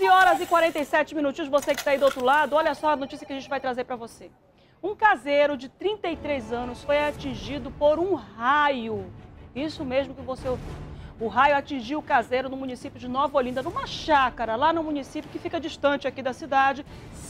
11 horas e 47 minutinhos, você que está aí do outro lado, olha só a notícia que a gente vai trazer para você. Um caseiro de 33 anos foi atingido por um raio. Isso mesmo que você ouviu. O raio atingiu o caseiro no município de Nova Olinda, numa chácara, lá no município que fica distante aqui da cidade,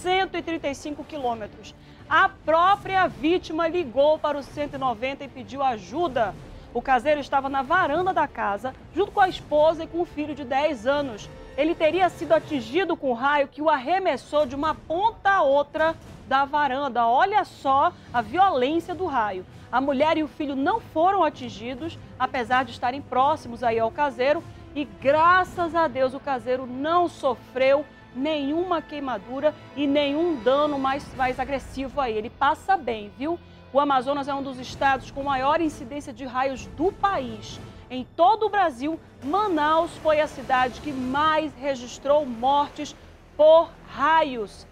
135 quilômetros. A própria vítima ligou para o 190 e pediu ajuda. O caseiro estava na varanda da casa, junto com a esposa e com o filho de 10 anos. Ele teria sido atingido com o raio que o arremessou de uma ponta a outra da varanda. Olha só a violência do raio. A mulher e o filho não foram atingidos, apesar de estarem próximos aí ao caseiro. E graças a Deus o caseiro não sofreu nenhuma queimadura e nenhum dano mais agressivo aí. Ele passa bem, viu? O Amazonas é um dos estados com maior incidência de raios do país. Em todo o Brasil, Manaus foi a cidade que mais registrou mortes por raios.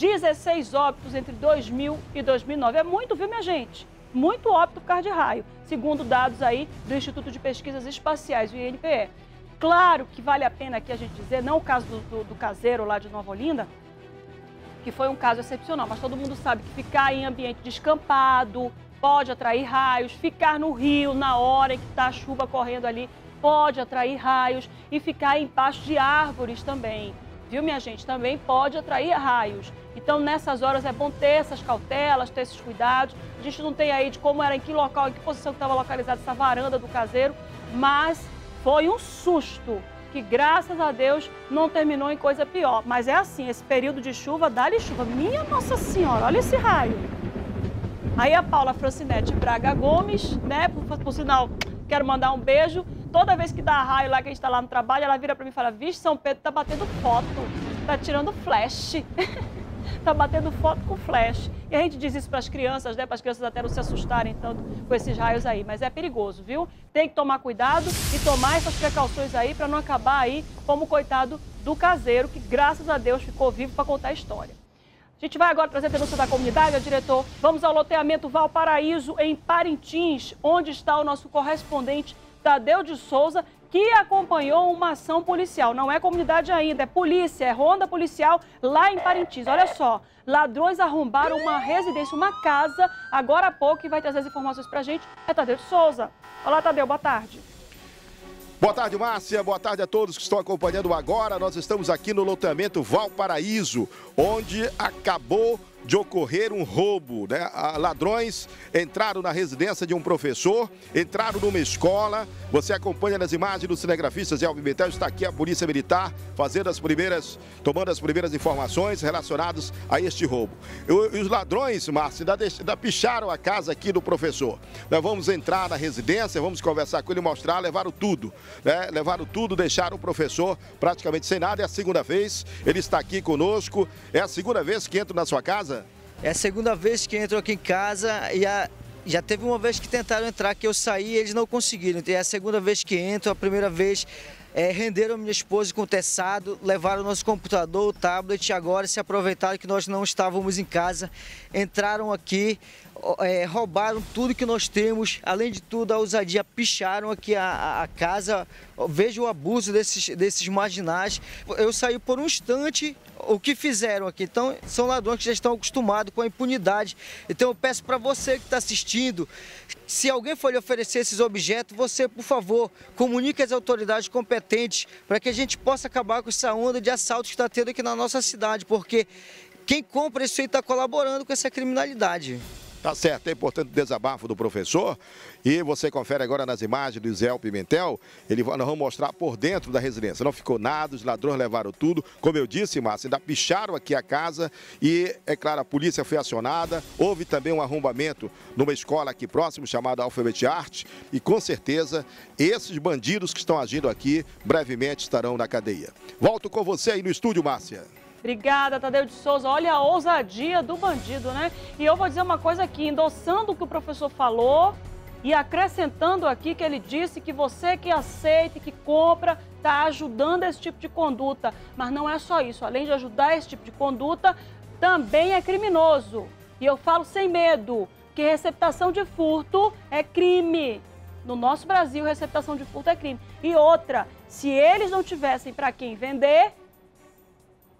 16 óbitos entre 2000 e 2009. É muito, viu, minha gente? Muito óbito por causa de raio, segundo dados aí do Instituto de Pesquisas Espaciais, o INPE. Claro que vale a pena aqui a gente dizer, não o caso do caseiro lá de Nova Olinda, que foi um caso excepcional, mas todo mundo sabe que ficar em ambiente descampado pode atrair raios, ficar no rio na hora em que está a chuva correndo ali pode atrair raios e ficar embaixo de árvores também. Viu, minha gente? Também pode atrair raios. Então, nessas horas é bom ter essas cautelas, ter esses cuidados. A gente não tem aí de como era, em que local, em que posição que estava localizada essa varanda do caseiro, mas foi um susto que, graças a Deus, não terminou em coisa pior. Mas é assim, esse período de chuva, dá-lhe chuva. Minha Nossa Senhora, olha esse raio. Aí a Paula Francinete Braga Gomes, né, por sinal, quero mandar um beijo. Toda vez que dá raio lá, que a gente tá lá no trabalho, ela vira pra mim e fala, vixe, São Pedro tá batendo foto, tá tirando flash. Tá batendo foto com flash. E a gente diz isso para as crianças, né? Para as crianças até não se assustarem tanto com esses raios aí. Mas é perigoso, viu? Tem que tomar cuidado e tomar essas precauções aí para não acabar aí como o coitado do caseiro, que graças a Deus ficou vivo para contar a história. A gente vai agora trazer a denúncia da comunidade, diretor. Vamos ao loteamento Valparaíso, em Parintins, onde está o nosso correspondente Tadeu de Souza, que acompanhou uma ação policial. Não é comunidade ainda, é polícia, é ronda policial lá em Parintins. Olha só, ladrões arrombaram uma residência, uma casa, agora há pouco, e vai trazer as informações pra gente é Tadeu de Souza. Olá, Tadeu, boa tarde. Boa tarde, Márcia. Boa tarde a todos que estão acompanhando agora. Nós estamos aqui no loteamento Valparaíso, onde acabou de ocorrer um roubo, né? Ladrões entraram na residência de um professor, entraram numa escola. Você acompanha nas imagens do cinegrafista Zé Pimentel, está aqui a Polícia Militar tomando as primeiras informações relacionadas a este roubo. E os ladrões, Márcia, ainda picharam a casa aqui do professor. Nós vamos entrar na residência, vamos conversar com ele, mostrar, levaram tudo, né? Levaram tudo, deixaram o professor praticamente sem nada. É a segunda vez, ele está aqui conosco. É a segunda vez que entra na sua casa? É a segunda vez que entro aqui em casa e já teve uma vez que tentaram entrar, que eu saí e eles não conseguiram. É a segunda vez que entro, a primeira vez renderam minha esposa com o teçado, levaram o nosso computador, o tablet, e agora se aproveitaram que nós não estávamos em casa, entraram aqui, roubaram tudo que nós temos, além de tudo a ousadia, picharam aqui a casa. Vejo o abuso desses marginais. Eu saí por um instante, o que fizeram aqui? Então, são ladrões que já estão acostumados com a impunidade. Então, eu peço para você que está assistindo, se alguém for lhe oferecer esses objetos, você, por favor, comunique às autoridades competentes para que a gente possa acabar com essa onda de assaltos que está tendo aqui na nossa cidade, porque quem compra isso aí está colaborando com essa criminalidade. Tá certo, é importante o desabafo do professor e você confere agora nas imagens do Zé Pimentel. Nós vamos mostrar por dentro da residência. Não ficou nada, os ladrões levaram tudo. Como eu disse, Márcia, ainda picharam aqui a casa e, é claro, a polícia foi acionada. Houve também um arrombamento numa escola aqui próximo, chamada Alphabet Art. E, com certeza, esses bandidos que estão agindo aqui, brevemente estarão na cadeia. Volto com você aí no estúdio, Márcia. Obrigada, Tadeu de Souza. Olha a ousadia do bandido, né? E eu vou dizer uma coisa aqui, endossando o que o professor falou e acrescentando aqui que ele disse que você que aceita e que compra está ajudando esse tipo de conduta. Mas não é só isso. Além de ajudar esse tipo de conduta, também é criminoso. E eu falo sem medo, que receptação de furto é crime. No nosso Brasil, receptação de furto é crime. E outra, se eles não tivessem para quem vender,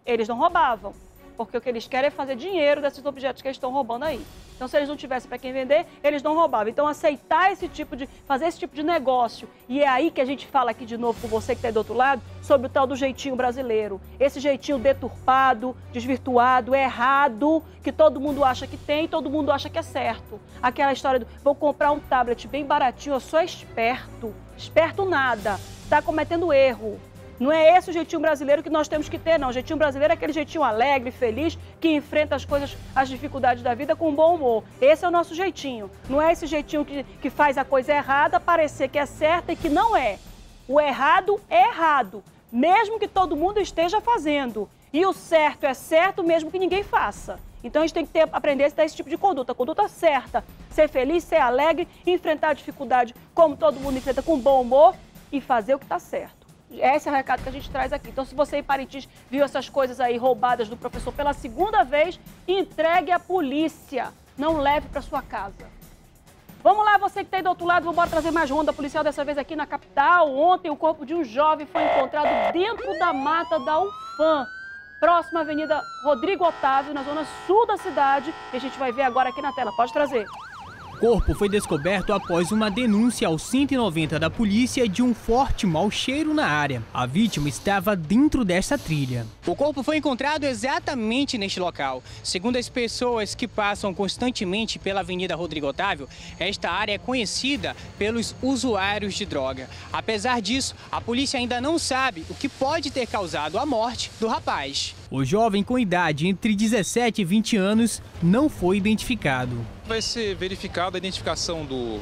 eles não roubavam, porque o que eles querem é fazer dinheiro desses objetos que eles estão roubando aí. Então, se eles não tivessem para quem vender, eles não roubavam. Então, aceitar fazer esse tipo de negócio. E é aí que a gente fala aqui de novo com você que está aí do outro lado, sobre o tal do jeitinho brasileiro. Esse jeitinho deturpado, desvirtuado, errado, que todo mundo acha que tem e todo mundo acha que é certo. Aquela história do, vou comprar um tablet bem baratinho, eu sou esperto. Esperto nada, está cometendo erro. Não é esse o jeitinho brasileiro que nós temos que ter, não. O jeitinho brasileiro é aquele jeitinho alegre, feliz, que enfrenta as coisas, as dificuldades da vida com bom humor. Esse é o nosso jeitinho. Não é esse jeitinho que faz a coisa errada parecer que é certa e que não é. O errado é errado, mesmo que todo mundo esteja fazendo. E o certo é certo, mesmo que ninguém faça. Então a gente tem que aprender a ter esse tipo de conduta. Conduta certa, ser feliz, ser alegre, enfrentar a dificuldade como todo mundo enfrenta com bom humor e fazer o que está certo. Esse é o recado que a gente traz aqui. Então, se você em Parintins viu essas coisas aí roubadas do professor pela segunda vez, entregue à polícia. Não leve para sua casa. Vamos lá, você que está aí do outro lado, vamos embora trazer mais ronda policial, dessa vez aqui na capital. Ontem, o corpo de um jovem foi encontrado dentro da mata da UFAM, próxima à Avenida Rodrigo Otávio, na zona sul da cidade. E a gente vai ver agora aqui na tela. Pode trazer. O corpo foi descoberto após uma denúncia ao 190 da polícia de um forte mau cheiro na área. A vítima estava dentro dessa trilha. O corpo foi encontrado exatamente neste local. Segundo as pessoas que passam constantemente pela Avenida Rodrigo Otávio, esta área é conhecida pelos usuários de droga. Apesar disso, a polícia ainda não sabe o que pode ter causado a morte do rapaz. O jovem com idade entre 17 e 20 anos não foi identificado. Vai ser verificada a identificação do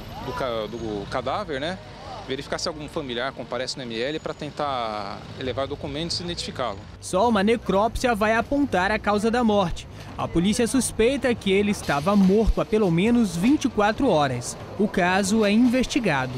cadáver, né? Verificar se algum familiar comparece no ML para tentar elevar documentos e identificá-lo. Só uma necrópsia vai apontar a causa da morte. A polícia suspeita que ele estava morto há pelo menos 24 horas. O caso é investigado.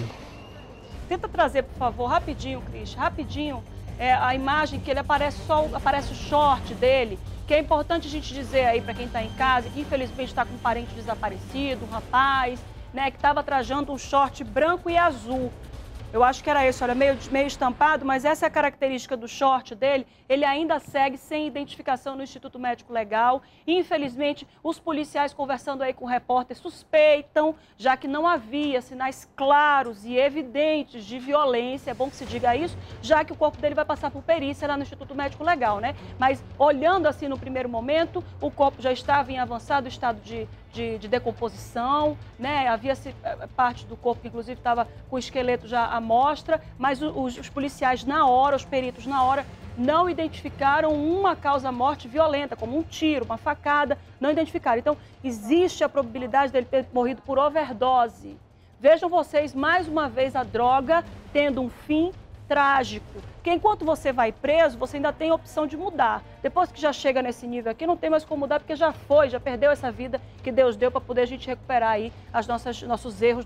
Tenta trazer, por favor, rapidinho, Cris, rapidinho, a imagem que ele aparece o short dele, que é importante a gente dizer aí para quem está em casa, que infelizmente está com um parente desaparecido, um rapaz, né, que estava trajando um short branco e azul. Eu acho que era esse, olha, meio estampado, mas essa é a característica do short dele. Ele ainda segue sem identificação no Instituto Médico Legal. Infelizmente, os policiais conversando aí com o repórter suspeitam, já que não havia sinais claros e evidentes de violência, é bom que se diga isso, já que o corpo dele vai passar por perícia lá no Instituto Médico Legal, né? Mas olhando assim no primeiro momento, o corpo já estava em avançado estado de decomposição, né? Havia parte do corpo que inclusive estava com o esqueleto já à mostra, mas os policiais na hora, os peritos na hora, não identificaram uma causa-morte violenta, como um tiro, uma facada, não identificaram. Então, existe a probabilidade dele ter morrido por overdose. Vejam vocês, mais uma vez, a droga tendo um fim trágico. Porque enquanto você vai preso, você ainda tem a opção de mudar. Depois que já chega nesse nível aqui, não tem mais como mudar, porque já perdeu essa vida que Deus deu para poder a gente recuperar aí nossos erros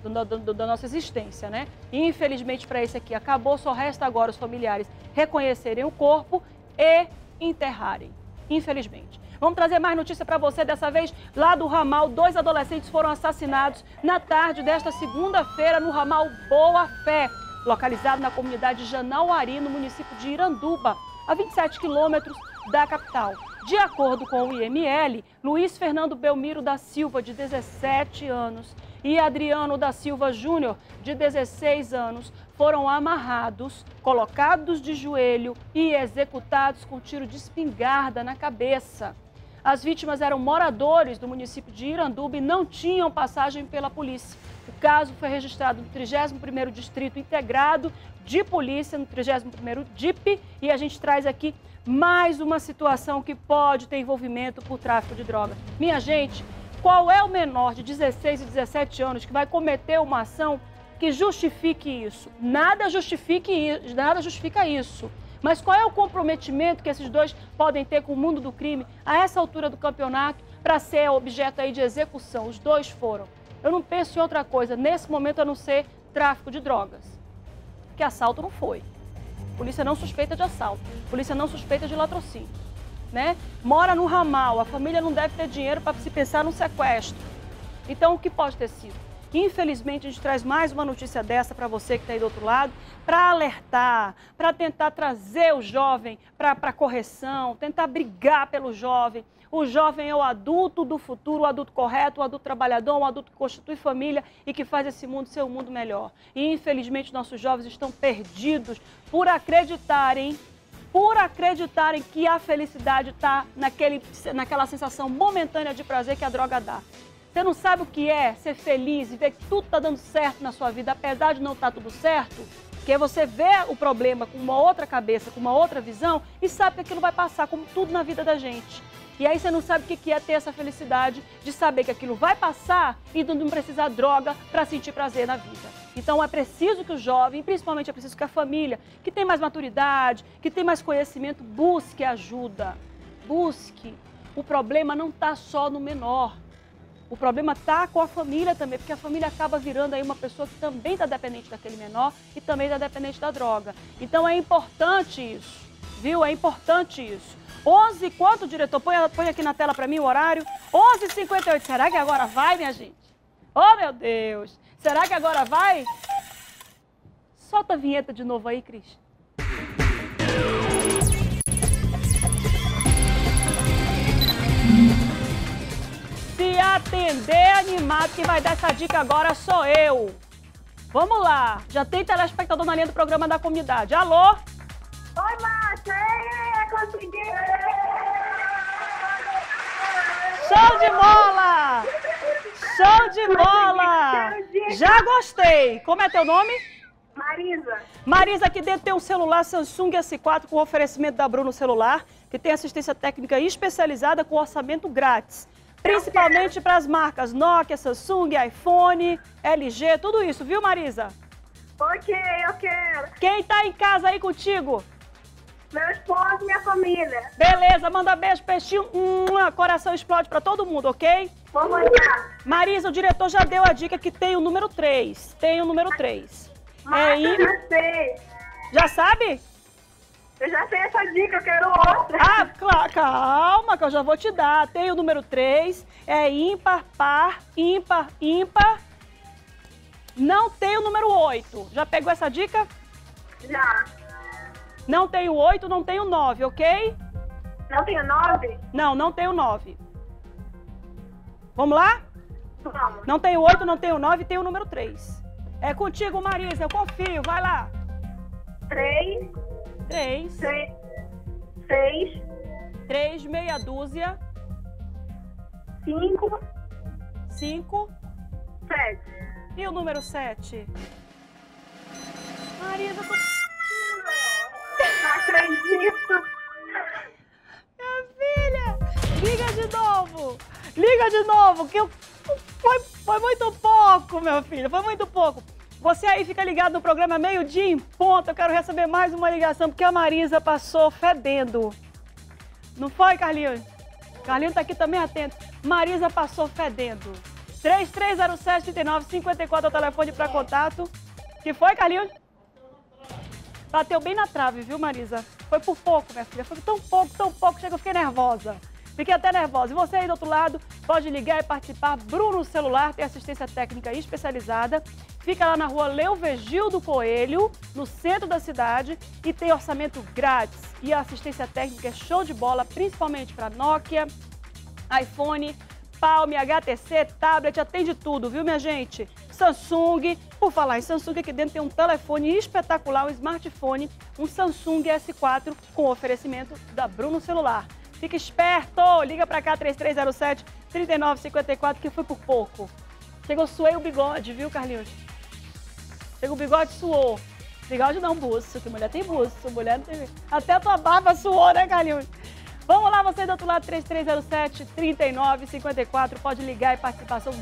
da nossa existência, né? E infelizmente para esse aqui acabou, só resta agora os familiares reconhecerem o corpo e enterrarem, infelizmente. Vamos trazer mais notícia para você, dessa vez lá do ramal. 2 adolescentes foram assassinados na tarde desta segunda-feira no ramal Boa Fé, localizado na comunidade Janauari, no município de Iranduba, a 27 quilômetros da capital. De acordo com o IML, Luiz Fernando Belmiro da Silva, de 17 anos, e Adriano da Silva Júnior, de 16 anos, foram amarrados, colocados de joelho e executados com tiro de espingarda na cabeça. As vítimas eram moradores do município de Iranduba e não tinham passagem pela polícia. O caso foi registrado no 31º Distrito Integrado de Polícia, no 31º DIP, e a gente traz aqui mais uma situação que pode ter envolvimento por tráfico de droga. Minha gente, qual é o menor de 16 e 17 anos que vai cometer uma ação que justifique isso? Nada justifica isso. Mas qual é o comprometimento que esses dois podem ter com o mundo do crime a essa altura do campeonato para ser objeto aí de execução? Os dois foram. Eu não penso em outra coisa nesse momento a não ser tráfico de drogas. Porque assalto não foi. A polícia não suspeita de assalto. A polícia não suspeita de latrocínio, né? Mora no ramal, a família não deve ter dinheiro para se pensar num sequestro. Então, o que pode ter sido? Infelizmente, a gente traz mais uma notícia dessa para você que está aí do outro lado, para alertar, para tentar trazer o jovem para a correção, tentar brigar pelo jovem. O jovem é o adulto do futuro, o adulto correto, o adulto trabalhador, o adulto que constitui família e que faz esse mundo ser um mundo melhor. E, infelizmente, nossos jovens estão perdidos por acreditarem que a felicidade está naquela sensação momentânea de prazer que a droga dá. Você não sabe o que é ser feliz e ver que tudo está dando certo na sua vida, apesar de não estar tudo certo, porque você vê o problema com uma outra cabeça, com uma outra visão e sabe que aquilo vai passar, como tudo na vida da gente. E aí você não sabe o que é ter essa felicidade de saber que aquilo vai passar e não precisar droga para sentir prazer na vida. Então é preciso que o jovem, principalmente é preciso que a família, que tem mais maturidade, que tem mais conhecimento, busque ajuda. Busque. O problema não está só no menor. O problema está com a família também, porque a família acaba virando aí uma pessoa que também está dependente daquele menor e também está dependente da droga. Então é importante isso, viu? É importante isso. 11, quanto, diretor? Põe aqui na tela para mim o horário. 11h58. Será que agora vai, minha gente? Oh, meu Deus. Será que agora vai? Solta a vinheta de novo aí, Cris. Se atender animado, quem vai dar essa dica agora sou eu. Vamos lá. Já tem telespectador na linha do programa da comunidade. Alô? Oi, Márcia! Consegui! Show de bola! Show de bola! Já gostei. Como é teu nome? Marisa. Marisa, aqui dentro tem um celular Samsung S4 com oferecimento da Bruno Celular, que tem assistência técnica especializada com orçamento grátis. Principalmente para as marcas Nokia, Samsung, iPhone, LG, tudo isso, viu, Marisa? Ok, eu quero. Quem tá em casa aí contigo? Meu esposo e minha família. Beleza, manda beijo, peixinho. Coração explode para todo mundo, ok? Vou mandar. Marisa, o diretor já deu a dica que tem o número 3. Tem o número 3. Márcia, eu já sei. Já sabe? Eu já sei essa dica, eu quero outra. Ah, calma que eu já vou te dar. Tem o número 3, é ímpar, par, ímpar, ímpar. Não tem o número 8. Já pegou essa dica? Já. Não tem o 8, não tem o 9, ok? Não tem o 9? Não, não tem o 9. Vamos lá? Vamos. Não tem o 8, não tem o 9, tem o número 3. É contigo, Marisa, eu confio, vai lá. 3. 3. 6. 3, meia dúzia. 5. 5. 7. E o número 7? Marisa, tu... Não acredito. Minha filha, liga de novo. Liga de novo, que foi muito pouco, meu filho, foi muito pouco. Você aí fica ligado no programa meio-dia em ponto. Eu quero receber mais uma ligação, porque a Marisa passou fedendo. Não foi, Carlinhos? Carlinhos tá aqui também atento. Marisa passou fedendo. 3307-3954 é o telefone para contato. Que foi, Carlinhos? Bateu bem na trave, viu, Marisa? Foi por pouco, minha filha. Foi tão pouco, chega, eu fiquei nervosa. Fiquei até nervosa. E você aí do outro lado, pode ligar e participar. Bruno Celular tem assistência técnica especializada. Fica lá na rua Leovegildo Coelho, no centro da cidade. E tem orçamento grátis. E a assistência técnica é show de bola, principalmente para Nokia, iPhone, Palm, HTC, tablet, atende tudo, viu, minha gente? Samsung, por falar em Samsung, aqui dentro tem um telefone espetacular, um smartphone, um Samsung S4 com oferecimento da Bruno Celular. Fica esperto, liga pra cá, 3307-3954, que foi por pouco. Chegou, suei o bigode, viu, Carlinhos? Chegou o bigode, suou. Bigode não, buço, que mulher tem buço, mulher não tem... Até a tua barba suou, né, Carlinhos? Vamos lá, você do outro lado, 3307-3954, pode ligar e participar, são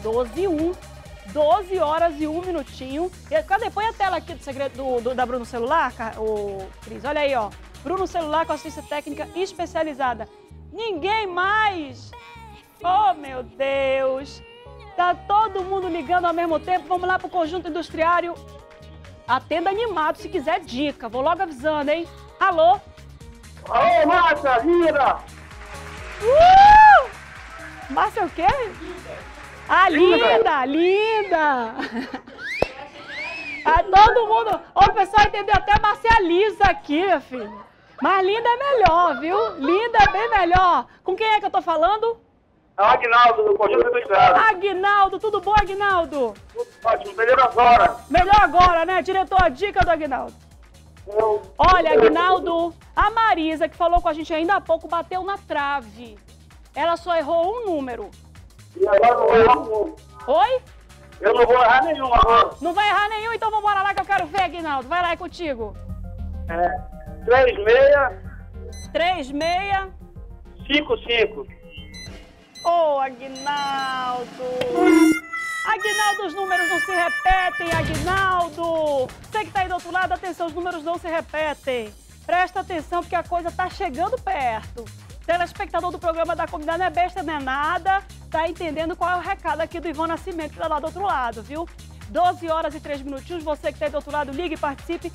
12 horas e 1 minutinho. Cadê? Põe a tela aqui do segredo da Bruno Celular, o Cris, olha aí, ó. Bruno Celular com assistência técnica especializada. Ninguém mais! Oh, meu Deus! Tá todo mundo ligando ao mesmo tempo. Vamos lá pro Conjunto Industriário. Atenda animado se quiser dica. Vou logo avisando, hein? Alô? Alô, Márcia, Lira! Márcia o quê? Ah, linda, linda. Ah, todo mundo... Ó, o pessoal entendeu até Marcializa aqui, minha filha. Mas linda é melhor, viu? Linda é bem melhor. Com quem é que eu tô falando? É o Aguinaldo, do Conjunto do Estado. Aguinaldo, tudo bom, Aguinaldo? Ótimo, melhor agora. Melhor agora, né? Diretor, a dica do Aguinaldo. Olha, Aguinaldo, a Marisa, que falou com a gente ainda há pouco, bateu na trave. Ela só errou um número. E agora não vou errar nenhum. Oi? Eu não vou errar nenhum agora. Não vai errar nenhum, então vamos lá que eu quero ver, Aguinaldo. Vai lá, é contigo. 3655. Ô, Aguinaldo. Aguinaldo, os números não se repetem, Aguinaldo. Você que tá aí do outro lado, atenção, os números não se repetem. Presta atenção, porque a coisa tá chegando perto. Telespectador do programa da comunidade não é besta, não é nada. Tá entendendo qual é o recado aqui do Ivan Nascimento, que tá lá do outro lado, viu? 12 horas e 3 minutinhos, você que tá aí do outro lado, ligue e participe,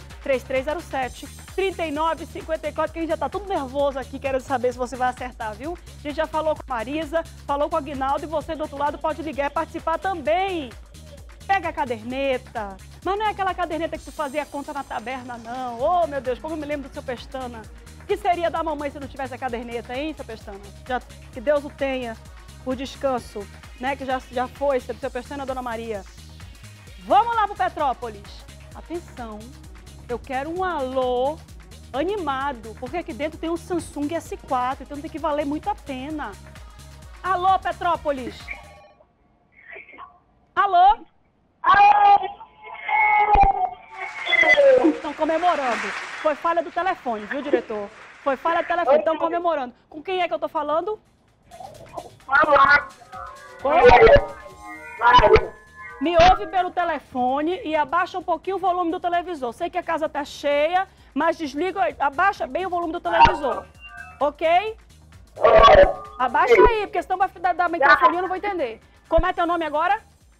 3307-3954, que a gente já tá tudo nervoso aqui, querendo saber se você vai acertar, viu? A gente já falou com a Marisa, falou com o Aguinaldo e você do outro lado pode ligar e participar também. Pega a caderneta, mas não é aquela caderneta que tu fazia a conta na taberna, não. Oh, meu Deus, como eu me lembro do seu Pestana. O que seria da mamãe se não tivesse a caderneta, hein, seu Pestana? Que Deus o tenha, por descanso, né, que já foi, seu Pestana e a Dona Maria. Vamos lá pro Petrópolis. Atenção, eu quero um alô animado, porque aqui dentro tem um Samsung S4, então tem que valer muito a pena. Alô, Petrópolis. Alô? Estão comemorando. Foi falha do telefone, viu, diretor? Foi falha do telefone, estão comemorando. Com quem é que eu tô falando? Me ouve pelo telefone e abaixa um pouquinho o volume do televisor. Sei que a casa tá cheia, mas desliga, abaixa bem o volume do televisor. Ok? Abaixa aí, porque senão vai dar microfonia, eu não vou entender. Como é teu nome agora?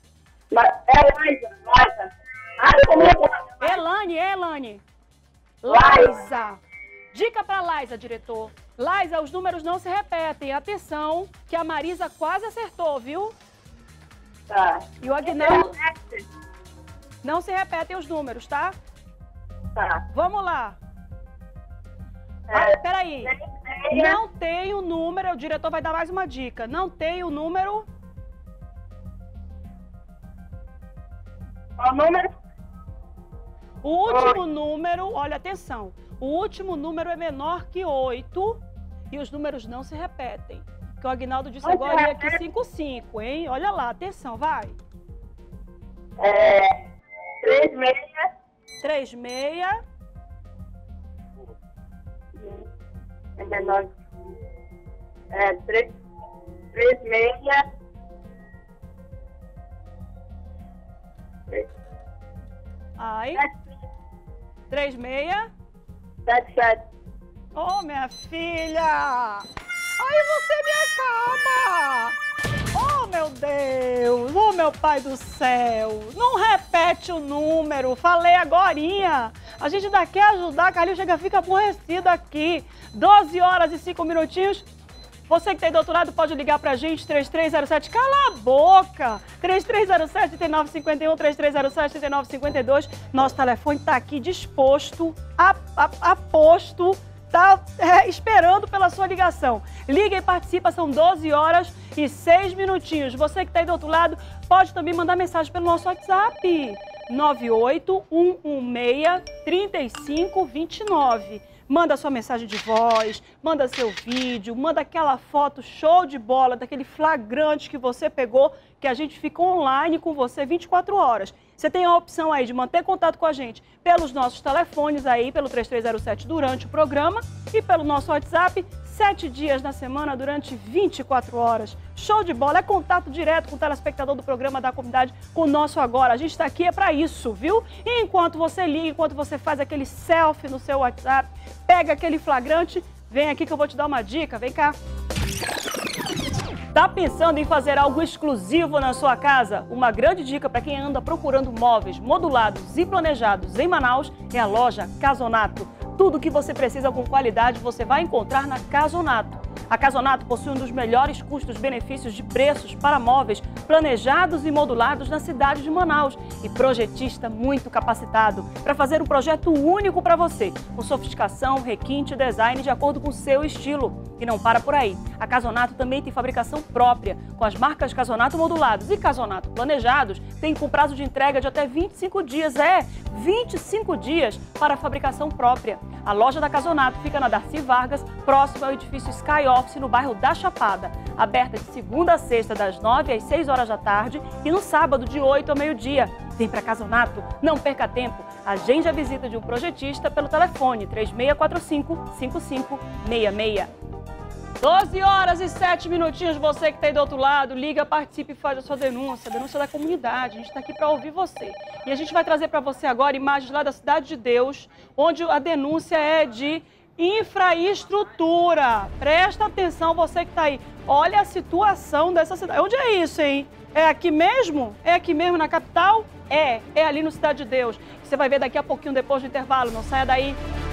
Elane. Laisa. Dica pra Laisa, diretor. Laisa, os números não se repetem. Atenção, que a Marisa quase acertou, viu? Tá. E o Aguinaldo... Não se repetem os números, tá? Tá. Vamos lá. Peraí. Não tem o número, o diretor vai dar mais uma dica. Não tem o número... O número? O último número, olha, atenção. O último número é menor que 8 e os números não se repetem. Que o Aguinaldo disse agora aqui 55, hein? Olha lá, atenção, vai. 36. É menor. 36. Ai. 36. 77. Oh, minha filha! Ai, você me acalma! Oh, meu Deus! Oh, meu pai do céu! Não repete o número, falei agorinha. A gente ainda quer ajudar, Carlinhos chega, fica aborrecido aqui. 12 horas e 5 minutinhos. Você que tem doutorado pode ligar pra gente, 3307, cala a boca! 3307-3951, 3307-3952. Nosso telefone tá aqui disposto, aposto, tá esperando pela sua ligação. Liga e participa, são 12 horas e 6 minutinhos. Você que tá aí do outro lado pode também mandar mensagem pelo nosso WhatsApp, 98116-3529. Manda sua mensagem de voz, manda seu vídeo, manda aquela foto show de bola, daquele flagrante que você pegou, que a gente fica online com você 24 horas. Você tem a opção aí de manter contato com a gente pelos nossos telefones aí, pelo 3307 durante o programa e pelo nosso WhatsApp, 7 dias na semana, durante 24 horas. Show de bola, é contato direto com o telespectador do programa da comunidade conosco agora. A gente está aqui para isso, viu? E enquanto você liga, enquanto você faz aquele selfie no seu WhatsApp, pega aquele flagrante, vem aqui que eu vou te dar uma dica, vem cá. Tá pensando em fazer algo exclusivo na sua casa? Uma grande dica para quem anda procurando móveis modulados e planejados em Manaus é a loja Casonato. Tudo o que você precisa com qualidade você vai encontrar na Casonato. A Casonato possui um dos melhores custos-benefícios de preços para móveis planejados e modulados na cidade de Manaus e projetista muito capacitado para fazer um projeto único para você, com sofisticação, requinte e design de acordo com o seu estilo. E não para por aí. A Casonato também tem fabricação própria, com as marcas Casonato modulados e Casonato planejados, tem com prazo de entrega de até 25 dias. 25 dias para a fabricação própria. A loja da Casonato fica na Darcy Vargas, próximo ao edifício Sky Office, no bairro da Chapada. Aberta de segunda a sexta, das 9 às 6 horas da tarde e no sábado, de 8 ao meio-dia. Vem para Casonato, não perca tempo. Agende a visita de um projetista pelo telefone 3645-5566. 12 horas e 7 minutinhos, você que está aí do outro lado, liga, participe e faz a sua denúncia, a denúncia da comunidade. A gente está aqui para ouvir você. E a gente vai trazer para você agora imagens lá da Cidade de Deus, onde a denúncia é de infraestrutura. Presta atenção, você que está aí. Olha a situação dessa cidade. Onde é isso, hein? É aqui mesmo? É aqui mesmo na capital? É ali no Cidade de Deus. Você vai ver daqui a pouquinho, depois do intervalo. Não saia daí.